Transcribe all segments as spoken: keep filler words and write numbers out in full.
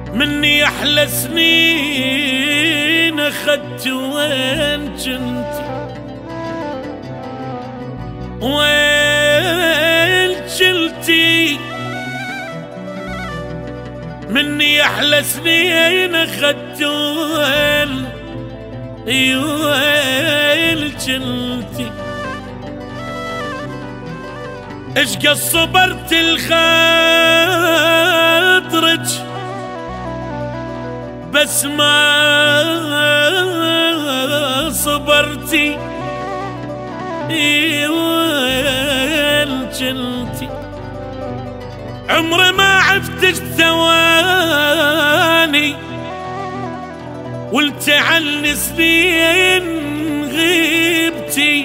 مني احلى سنين اخدت وين جنتي وين جلتي مني احلى سنين اخدت وين وين جلتي اش قد صبرت الخاطرج بس ما صبرتي وين جلتي عمري ما عفتش ثواني وانت عن سنين غيبتي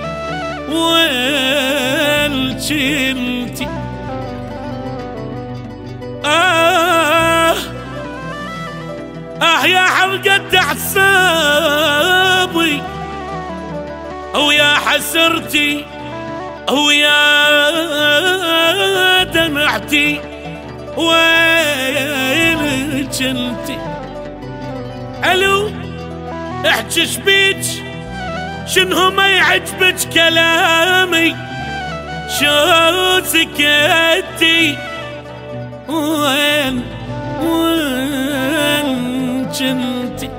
وين جلتي آه آه يا حرقة أعصابي أو يا حسرتي أو يا دمعتي وين جلتي ألو احجي شبيج شنو ما يعجبك كلامي شو سكتي وين وين جنتي